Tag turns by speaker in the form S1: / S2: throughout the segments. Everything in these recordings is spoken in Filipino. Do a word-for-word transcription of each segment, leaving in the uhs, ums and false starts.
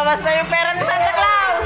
S1: lumabas na yung pera ni Santa Claus.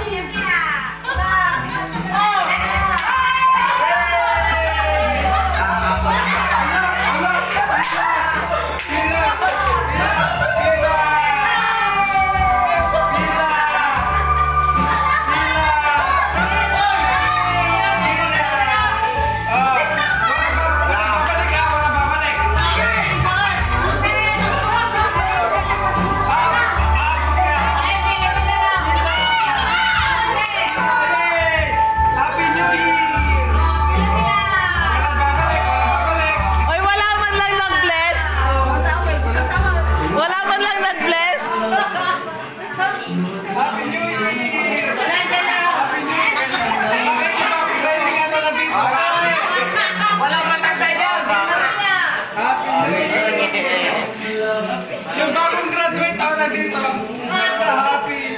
S2: Yung bagong graduate ako na dito. Happy.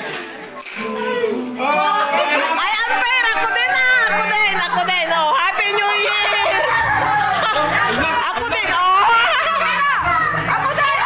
S1: Ay, unfair! Ako din na! Ako din! Ako din! Oh, Happy New Year! Ako din! Oh! Ako din!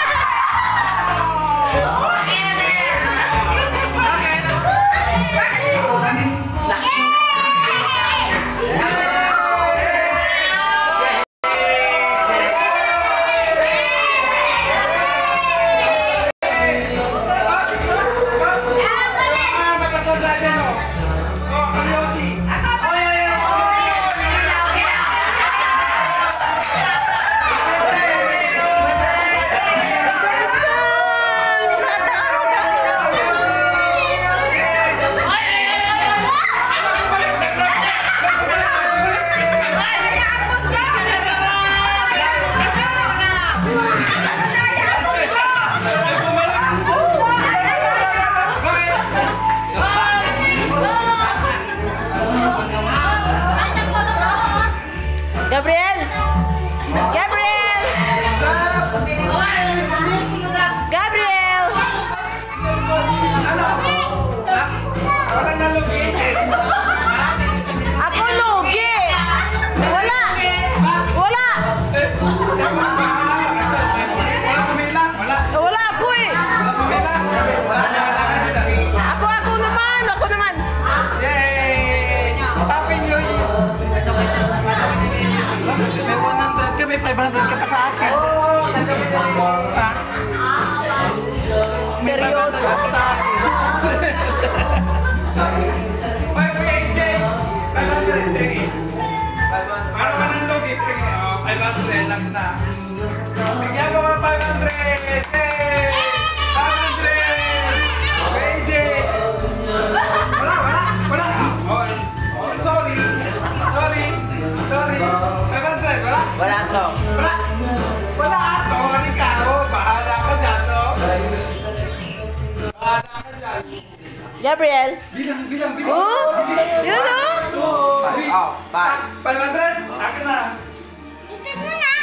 S1: Gabriel! Gabriel! Gabriel!
S2: Walang nalugi.
S1: Ako lugi! Wala! Wala!
S2: Wala kumila. Wala.
S1: Wala ako eh! Ako, ako naman! Ako naman!
S2: Yay! Happy New Year! May one hundred ka, may five hundred ka pa sa akin.
S1: Seryoso?
S2: five hundred. five hundred. Para ka ng logi. five hundred lang na. Bigyan mo ka five hundred. Yay! five hundred. Pwede. Wala, wala, wala. Oh, sorry. Sorry. Sorry. five hundred, wala?
S1: Wala to.
S2: Wala. Wala. Sorry ka. Oh, bahala ka dyan, no? Bahala ka dyan.
S1: Gabriel?
S2: Bilang, bilang, bilang.
S1: Oh? Yun oh?
S2: Oh, bye. five hundred? Akin na.
S3: Itis mo na.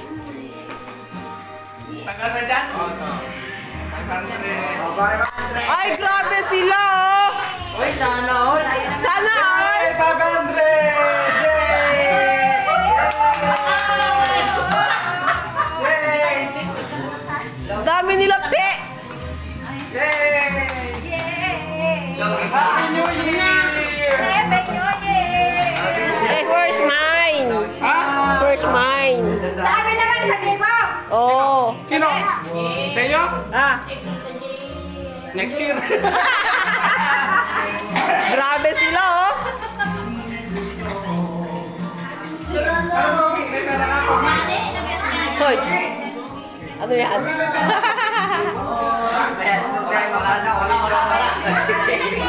S2: Tagal na dyan? five hundred.
S1: Ay, grabe sila oh!
S3: Uy, sana all.
S1: Sana all!
S2: Hey, five hundred! Yay! Yay!
S1: Dami nila pe!
S2: Yay!
S3: Yay!
S2: Happy New Year!
S3: Happy New Year!
S1: Eh, where's mine?
S2: Ha?
S1: Where's mine?
S3: Sabi naman sa gripo!
S1: Oh!
S2: Sino? Sa'yo?
S1: Ah!
S2: Next year.
S1: Grabe sila oh!
S2: Ano mo? May pera na ako.
S1: Hoy! Ano yan?
S2: Wala, wala, wala.